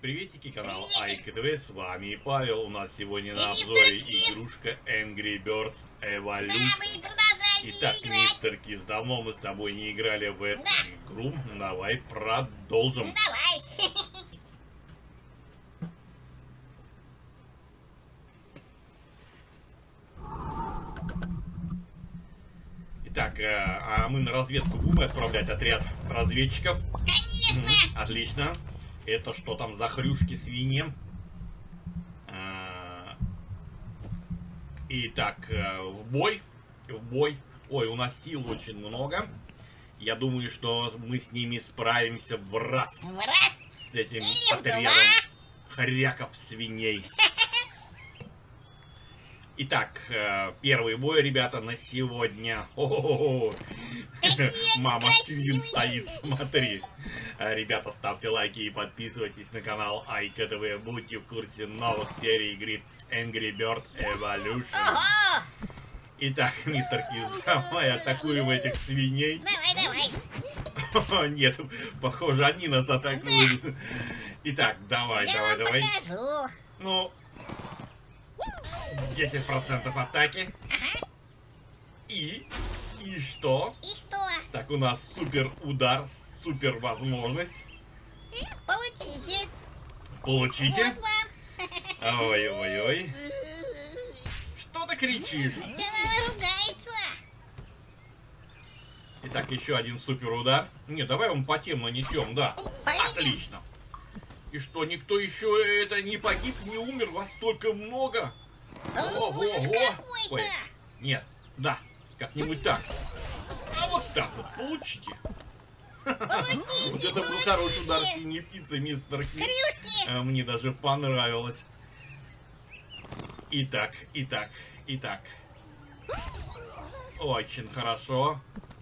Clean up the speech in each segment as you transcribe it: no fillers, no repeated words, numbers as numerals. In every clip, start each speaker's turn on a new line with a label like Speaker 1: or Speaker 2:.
Speaker 1: приветики, канал АйКТВ, с вами Павел. У нас сегодня на обзоре игрушка Angry Birds Evolution. Итак, мистер Кис, давно мы с тобой не играли в эту игру. Давай продолжим.
Speaker 2: Давай.
Speaker 1: Итак, а мы на разведку будем отправлять отряд разведчиков?
Speaker 2: Конечно.
Speaker 1: Отлично. Это что там за хрюшки свиньи? Итак, в бой. В бой. Ой, у нас сил очень много. Я думаю, что мы с ними справимся в раз.
Speaker 2: В раз.
Speaker 1: С этим
Speaker 2: Или в
Speaker 1: отрядом хряков свиней. Итак, первый бой, ребята, на сегодня. Мама свин стоит, смотри. Ребята, ставьте лайки и подписывайтесь на канал АйКТВ. Будьте в курсе новых серий игры Angry Birds Evolution.
Speaker 2: Ого!
Speaker 1: Итак, мистер Кис, давай атакуем этих свиней.
Speaker 2: Давай.
Speaker 1: Нет, похоже, они нас атакуют. Итак, давай.
Speaker 2: Покажу.
Speaker 1: Ну, 10% атаки.
Speaker 2: Ага.
Speaker 1: И что?
Speaker 2: И что?
Speaker 1: Так, у нас супер удар, супер возможность.
Speaker 2: Получите.
Speaker 1: Получите.
Speaker 2: Вот вам.
Speaker 1: Ой-ой-ой. Что ты кричишь?
Speaker 2: Она ругается.
Speaker 1: Итак, еще один супер удар. Не, давай он по тем нанесем, да.
Speaker 2: Пойдем.
Speaker 1: Отлично. И что, никто еще это не погиб, не умер? Вас столько много?
Speaker 2: Ужас какой-то.
Speaker 1: Ой, нет, да, как-нибудь так. А вот так вот, получите. Вот это был хороший удар синей птицы, мистер Кис.
Speaker 2: Хрюшки.
Speaker 1: Мне даже понравилось. Итак. Очень хорошо.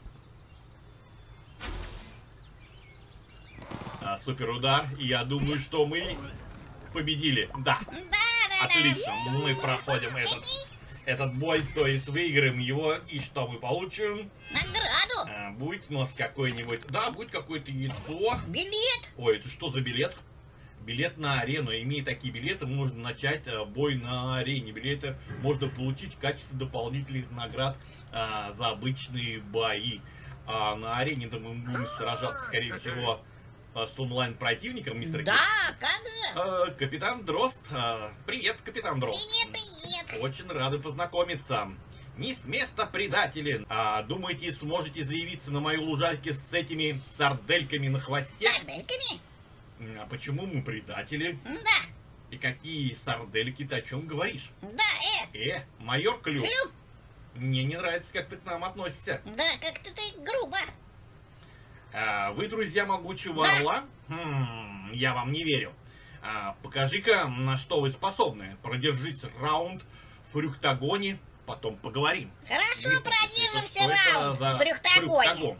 Speaker 1: Супер удар. И я думаю, что мы победили. Да.
Speaker 2: Да.
Speaker 1: Отлично. Мы проходим этот бой, то есть выиграем его. И что мы получим?
Speaker 2: Награду.
Speaker 1: Будет у нас какой-нибудь... Да, будет какое-то яйцо.
Speaker 2: Билет.
Speaker 1: Ой, это что за билет? Билет на арену. Имея такие билеты, можно начать бой на арене. Билеты можно получить в качестве дополнительных наград за обычные бои. А на арене-то мы будем сражаться, скорее всего, с онлайн-противником, мистер Кис.
Speaker 2: Да, как?
Speaker 1: Капитан Дрозд. Привет, капитан Дрозд.
Speaker 2: Привет.
Speaker 1: Очень рады познакомиться. Не с места, предатели. Думаете, сможете заявиться на мою лужайке с этими сардельками на хвосте?
Speaker 2: Сардельками?
Speaker 1: А почему мы предатели?
Speaker 2: Да.
Speaker 1: И какие сардельки ты о чем говоришь?
Speaker 2: Да,
Speaker 1: Майор Клюв.
Speaker 2: Клюв.
Speaker 1: Мне не нравится, как ты к нам относишься.
Speaker 2: Да, как-то ты грубо.
Speaker 1: Вы друзья могучего орла? Я вам не верю. Покажи-ка, на что вы способны. Продержите раунд в фрюктагоне, потом поговорим.
Speaker 2: Хорошо, продержимся
Speaker 1: Что это
Speaker 2: раунд
Speaker 1: за
Speaker 2: в фрюктагоне.
Speaker 1: фрюктагон?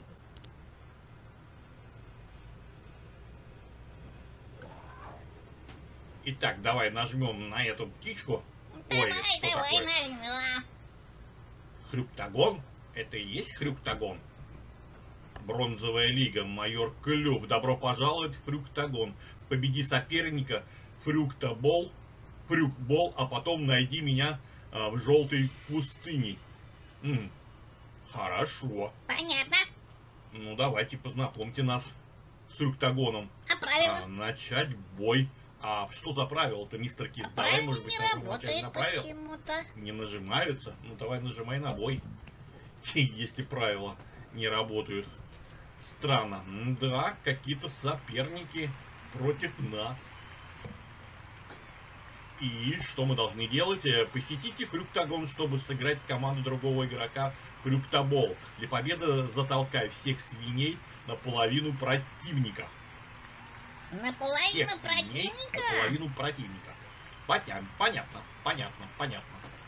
Speaker 1: Итак, давай нажмем на эту птичку. Ой, что
Speaker 2: Давай,
Speaker 1: такое?
Speaker 2: нажмем.
Speaker 1: Хрюктагон? Это и есть хрюктагон? Бронзовая лига, майор Клюв. Добро пожаловать в Фрюктагон. Победи соперника, Фрюктобол, а потом найди меня в желтой пустыне. Хорошо.
Speaker 2: Понятно.
Speaker 1: Ну давайте познакомьте нас с Фрюктагоном.
Speaker 2: А правила?
Speaker 1: Начать бой. А что за правила-то, мистер Кис? Давай,
Speaker 2: Правила
Speaker 1: может быть,
Speaker 2: не
Speaker 1: начнем начать
Speaker 2: работает
Speaker 1: на правила.
Speaker 2: почему-то.
Speaker 1: Не нажимаются? Ну давай нажимай на бой. Если правила не работают. Странно. Да, какие-то соперники против нас. И что мы должны делать? Посетите Фрюктагон, чтобы сыграть с командой другого игрока Фрюктобол. Для победы затолкай всех свиней наполовину противника.
Speaker 2: Наполовину противника?
Speaker 1: Наполовину противника. Понятно.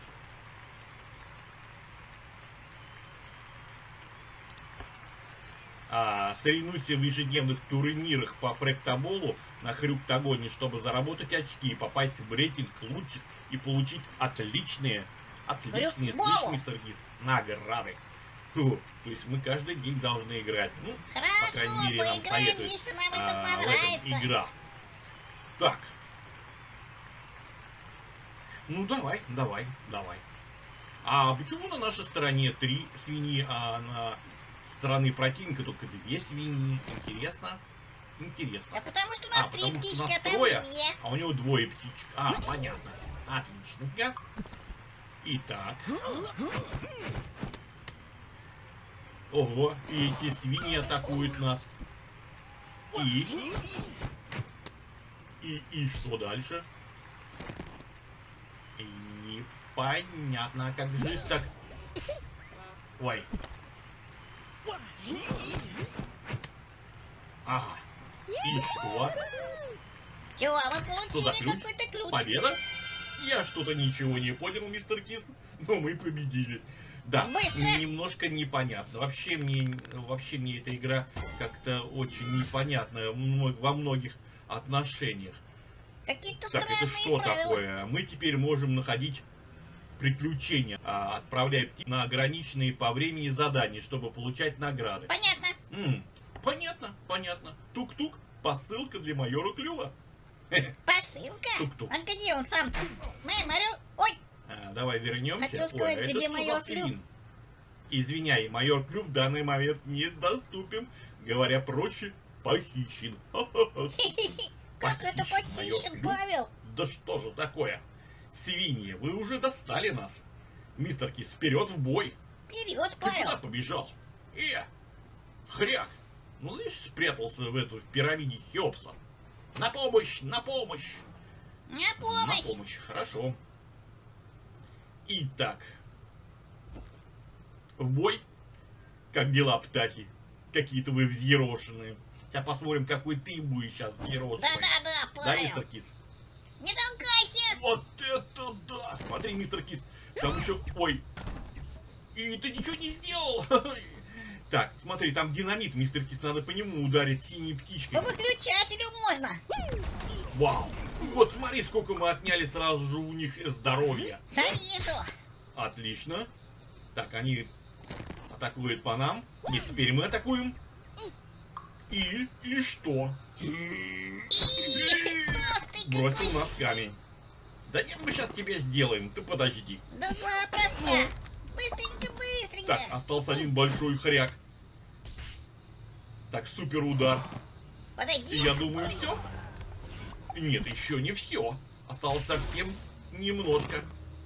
Speaker 1: Соревнуйся в ежедневных турнирах по фрюктоболу на Хрюктагоне, чтобы заработать очки и попасть в рейтинг лучших и получить отличные, слышишь, мистер Кис, награды. То есть мы каждый день должны играть. Ну,
Speaker 2: Хорошо,
Speaker 1: по крайней мере, нам
Speaker 2: поиграем,
Speaker 1: советуют
Speaker 2: если нам это
Speaker 1: в этом
Speaker 2: понравится.
Speaker 1: игра. Так. Ну давай, давай, давай. А почему на нашей стороне 3 свиньи, а на стороны противника только 2 свиньи? Интересно. Интересно.
Speaker 2: Да потому что у нас 3
Speaker 1: потому что у
Speaker 2: птички,
Speaker 1: нас
Speaker 2: а там
Speaker 1: 3,
Speaker 2: 2.
Speaker 1: а у него 2 птичек. А, понятно. Отлично. Итак. Ого, и эти свиньи атакуют нас. И что дальше? И непонятно, как же так. Ой. Ага. И что?
Speaker 2: Чего, мы
Speaker 1: Что за
Speaker 2: получили
Speaker 1: ключ?
Speaker 2: какой-то ключ.
Speaker 1: Победа? Я что-то ничего не понял, мистер Кис, но мы победили. Да,
Speaker 2: Быстро.
Speaker 1: немножко непонятно. Вообще мне эта игра как-то очень непонятна во многих отношениях.
Speaker 2: Какие-то
Speaker 1: Так, это
Speaker 2: странные
Speaker 1: что
Speaker 2: правила.
Speaker 1: такое? Мы теперь можем находить приключения, отправляя птиц на ограниченные по времени задания, чтобы получать награды.
Speaker 2: Понятно.
Speaker 1: Понятно, понятно. Тук-тук, посылка для майора Клюва.
Speaker 2: Посылка?
Speaker 1: Тук-тук.
Speaker 2: А где он сам-то? Ой,
Speaker 1: Давай вернемся.
Speaker 2: Хотел сказать,
Speaker 1: это
Speaker 2: где
Speaker 1: что
Speaker 2: майор
Speaker 1: за свин? Извиняй, майор Клюв в данный момент недоступен. Говоря проще, похищен.
Speaker 2: как это
Speaker 1: майор
Speaker 2: похищен,
Speaker 1: Клюв?
Speaker 2: Павел?
Speaker 1: Да что же такое? Свиньи, вы уже достали нас. Мистер Кис, вперед в бой.
Speaker 2: Вперед,
Speaker 1: Ты куда
Speaker 2: Павел.
Speaker 1: побежал? Хряк. Ну, видишь, спрятался в пирамиде Хеопса. На помощь, на помощь.
Speaker 2: На
Speaker 1: На
Speaker 2: помощь.
Speaker 1: помощь, хорошо. Итак. В бой. Как дела, птахи? Какие-то вы взъерошенные. Сейчас посмотрим, какой ты будешь сейчас взъерошенный.
Speaker 2: Да,
Speaker 1: Да, мистер
Speaker 2: Павел.
Speaker 1: Кис?
Speaker 2: Не толкайся.
Speaker 1: Вот это да! Смотри, мистер Кис. Там еще... Ой. И ты ничего не сделал. Так, смотри, там динамит, мистер Кис. Надо по нему ударить синей птичкой.
Speaker 2: По выключателю можно.
Speaker 1: Вау. Вот смотри, сколько мы отняли сразу же у них здоровья.
Speaker 2: Да вижу.
Speaker 1: Отлично. Так, они атакуют по нам. Нет, теперь мы атакуем. И что?
Speaker 2: Толстый
Speaker 1: Бросил
Speaker 2: какой.
Speaker 1: нас камень. Да нет, мы сейчас тебя сделаем. Ты подожди.
Speaker 2: Да запросто. Быстренько, быстренько.
Speaker 1: Так, остался один большой хряк. Так, супер удар.
Speaker 2: Подожди.
Speaker 1: Я думаю, все. Нет, еще не все. Осталось совсем немножко.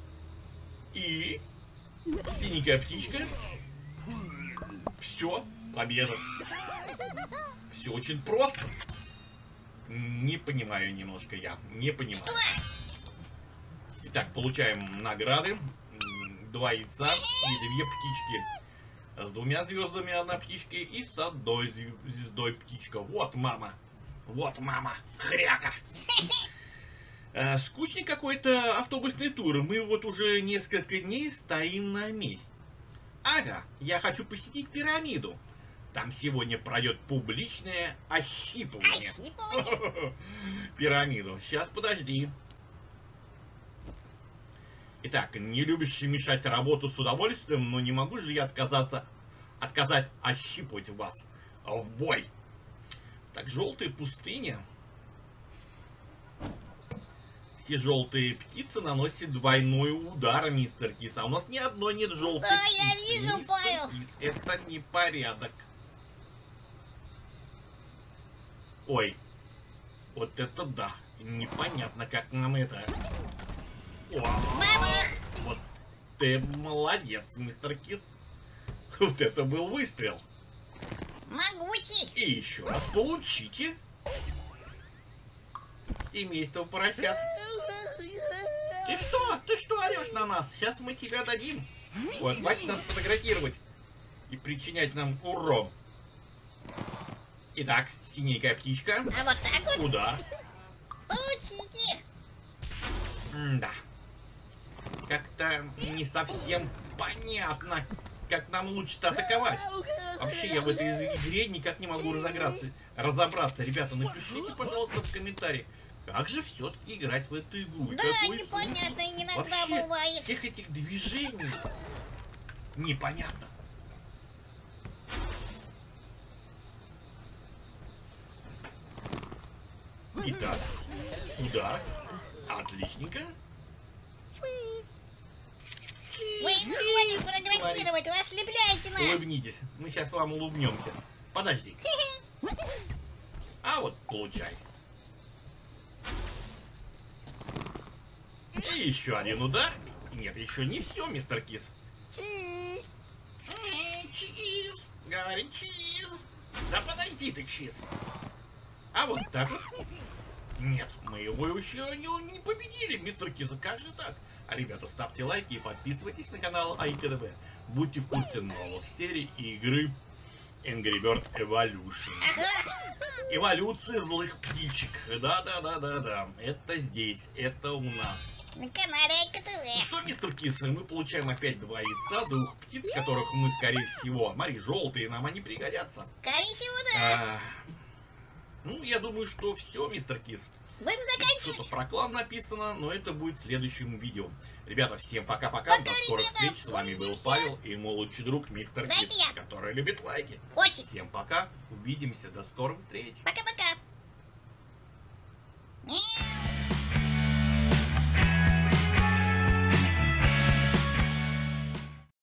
Speaker 1: И синенькая птичка. Все, победа. Все очень просто. Не понимаю немножко я. Не понимаю. Итак, получаем награды. 2 яйца и 2 птички. С 2 звездами 1 птичка и с 1 звездой птичка. Вот мама. Вот мама. Хряка. Скучный какой-то автобусный тур. Мы вот уже несколько дней стоим на месте. Ага, я хочу посетить пирамиду. Там сегодня пройдет публичное ощипывание.
Speaker 2: Ощипывание?
Speaker 1: Пирамиду. Сейчас, подожди. Итак, не любишь мешать работу с удовольствием, но не могу же я отказать ощипывать вас в бой. Так, желтая пустыня. Все желтые птицы наносят двойной удар, мистер Кис. А у нас ни одной нет желтой
Speaker 2: Да,
Speaker 1: птицы.
Speaker 2: я вижу,
Speaker 1: Мистер
Speaker 2: Павел.
Speaker 1: Кис, это непорядок. Ой, вот это да. Непонятно, как нам это...
Speaker 2: Мама!
Speaker 1: Вот ты молодец, мистер Кит. Вот это был выстрел.
Speaker 2: Могучий.
Speaker 1: И еще раз получите. Семейство поросят. Ты что орешь на нас? Сейчас мы тебя дадим. Вот, хватит нас фотографировать и причинять нам урон. Итак, синенькая птичка.
Speaker 2: А вот так вот
Speaker 1: Удар.
Speaker 2: получите.
Speaker 1: Да. Как-то не совсем понятно, как нам лучше-то атаковать. Вообще, я в этой игре никак не могу разобраться. Ребята, напишите, пожалуйста, в комментариях, как же все-таки играть в эту игру.
Speaker 2: Да,
Speaker 1: Какой
Speaker 2: непонятно
Speaker 1: смысл?
Speaker 2: иногда
Speaker 1: Вообще,
Speaker 2: бывает.
Speaker 1: всех этих движений непонятно. Итак, Удар. Отличненько.
Speaker 2: Вы хватит фотографировать, вы ослепляете нас.
Speaker 1: Улыбнитесь. Мы сейчас вам улыбнемся. Подожди. А вот получай. И еще один удар. Нет, еще не все, мистер Кис. Чиз. Говорит чиз. Да подожди ты, чиз. А вот так вот. Нет, мы его еще не победили, мистер Кис. Как же так? А, ребята, ставьте лайки и подписывайтесь на канал АИКДБ. Будьте в курсе новых серий игры Angry Bird Evolution. Эволюция злых птичек. Да. Это здесь, это у нас.
Speaker 2: На канале
Speaker 1: Ну
Speaker 2: АИКТВ.
Speaker 1: что, мистер Кис, мы получаем опять 2 яйца, 2 птиц, которых мы, скорее всего, смотри, желтые, нам они пригодятся.
Speaker 2: Скорее всего, да.
Speaker 1: Ну, я думаю, что все, мистер Кис.
Speaker 2: Будем заканчивать.
Speaker 1: Что-то про клан написано, но это будет в следующем видео. Ребята, всем пока-пока,
Speaker 2: Пока,
Speaker 1: до скорых
Speaker 2: ребята,
Speaker 1: встреч. С вами был
Speaker 2: увидимся.
Speaker 1: Павел и мой лучший друг мистер
Speaker 2: Да, это
Speaker 1: Кис,
Speaker 2: я.
Speaker 1: который любит лайки.
Speaker 2: Очень.
Speaker 1: Всем пока, увидимся, до скорых встреч.
Speaker 2: Пока-пока.